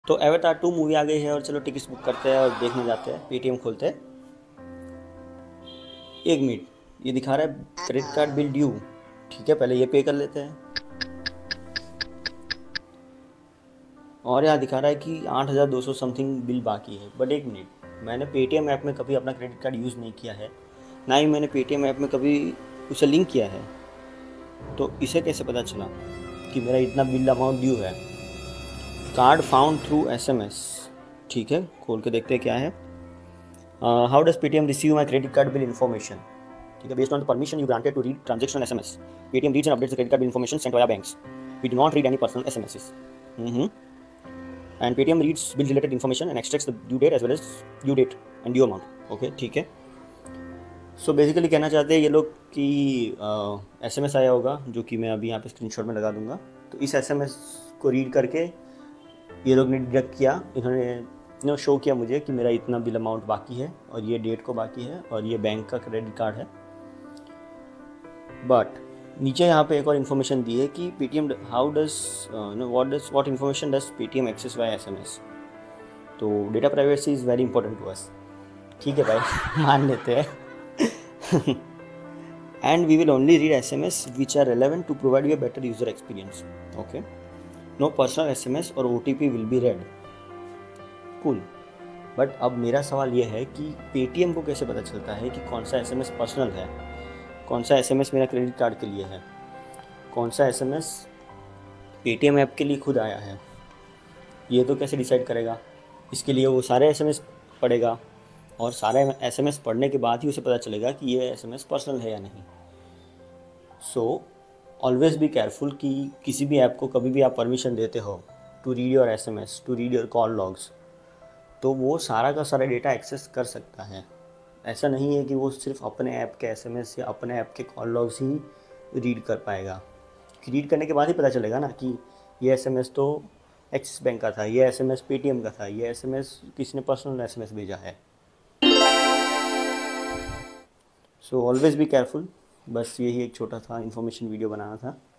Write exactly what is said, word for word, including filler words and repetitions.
तो avatar two movie आ गई है और चलो टिकट्स बुक करते हैं और देखने जाते हैं। पेटीएम खोलते हैं। एक मिनट, ये दिखा रहा है क्रेडिट कार्ड बिल ड्यू। ठीक है, पहले ये पे कर लेते हैं। और यहाँ दिखा रहा है कि आठ हज़ार दो सौ समथिंग बिल बाकी है। बट एक मिनट, मैंने पेटीएम ऐप में कभी अपना क्रेडिट कार्ड यूज़ नहीं किया है, ना ही मैंने पेटीएम ऐप में कभी उसे लिंक किया है। तो इसे कैसे पता चला कि मेरा इतना बिल अमाउंट ड्यू है? Card found through SMS. ठीक है, खोल के देखते हैं क्या है। How does Paytm receive my credit card bill information? ठीक है, based on the permission you granted to read transaction SMS, Paytm reads and updates the credit card bill information sent via banks. We do not read any personal SMSes. Hmm and Paytm reads bill related information and extracts the due date as well as due date and due amount. Okay, ठीक है। So basically कहना चाहते हैं ये लोग कि S M S आया होगा, जो कि मैं अभी यहाँ पे स्क्रीनशॉट में लगा दूंगा। तो इस एस एम एस को रीड करके ये लोग ने डिडक्ट किया, इन्होंने नो शो किया मुझे कि मेरा इतना बिल अमाउंट बाकी है और ये डेट को बाकी है और ये बैंक का क्रेडिट कार्ड है। बट नीचे यहाँ पे एक और इन्फॉर्मेशन दी है कि Paytm how does know what does what information does Paytm access by SMS. तो data privacy is very important to us. ठीक है भाई, मान लेते हैं। And we will only read SMS which are relevant to provide you a better user experience. Okay, no personal SMS और OTP will be read. Cool. But अब मेरा सवाल ये है कि पेटीएम को कैसे पता चलता है कि कौन सा एसएमएस पर्सनल है, कौन सा एसएमएस मेरा क्रेडिट कार्ड के लिए है, कौन सा एसएमएस पेटीएम ऐप के लिए खुद आया है? ये तो कैसे डिसाइड करेगा? इसके लिए वो सारे एसएमएस पढ़ेगा और सारे एसएमएस पढ़ने के बाद ही उसे पता चलेगा कि ये एसएमएस पर्सनल है या नहीं। सो ऑलवेज बी केयरफुल कि किसी भी ऐप को कभी भी आप परमिशन देते हो to read your SMS, to read your call logs, तो वो सारा का सारा डेटा एक्सेस कर सकता है। ऐसा नहीं है कि वो सिर्फ अपने ऐप के एसएमएस या अपने ऐप के कॉल लॉग्स ही रीड कर पाएगा। रीड करने के बाद ही पता चलेगा ना कि ये एसएमएस तो एक्सिस बैंक का था, ये एसएमएस पेटीएम का था, ये एसएमएस किसी ने पर्सनल एसएमएस भेजा है। So always be careful. बस यही एक छोटा सा इन्फॉर्मेशन वीडियो बनाना था।